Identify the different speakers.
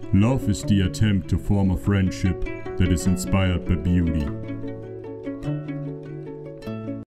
Speaker 1: Love is the attempt to form a friendship that is inspired by beauty.